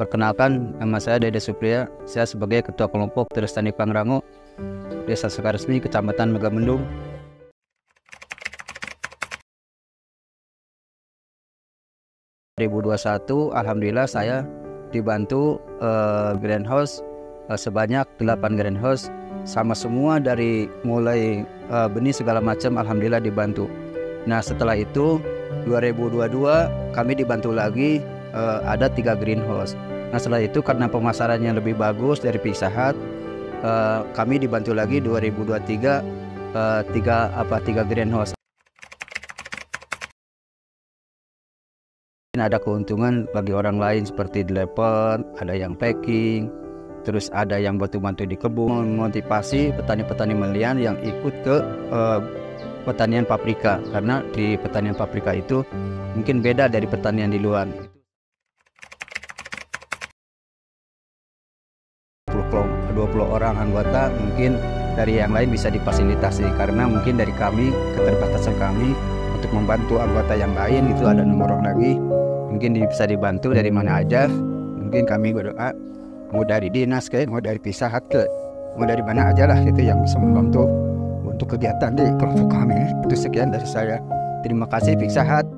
Perkenalkan, nama saya Dede Supriya. Saya sebagai Ketua Kelompok Tani Pangrango, Desa Sukaresmi, Kecamatan Megamendung. Tahun 2021, alhamdulillah saya dibantu greenhouse sebanyak 8 greenhouse, sama semua dari mulai benih segala macam, alhamdulillah dibantu. Nah, setelah itu 2022 kami dibantu lagi ada 3 greenhouse. Nah, setelah itu karena pemasarannya lebih bagus dari Pizza Hut, kami dibantu lagi 2023 3 greenhouse. Ada keuntungan bagi orang lain seperti developer, ada yang packing, terus ada yang bantu-bantu di kebun, memotivasi petani-petani melian yang ikut ke pertanian paprika, karena di pertanian paprika itu mungkin beda dari pertanian di luar. 20 orang anggota, mungkin dari yang lain bisa difasilitasi, karena mungkin dari kami, keterbatasan kami untuk membantu anggota yang lain itu ada nomor lagi, mungkin bisa dibantu dari mana aja. Mungkin kami berdoa mau dari dinas mau dari Pizza Hut mau dari mana aja lah, itu yang bisa membantu untuk kegiatan di kelompok kami. Itu sekian dari saya. Terima kasih Pizza Hut.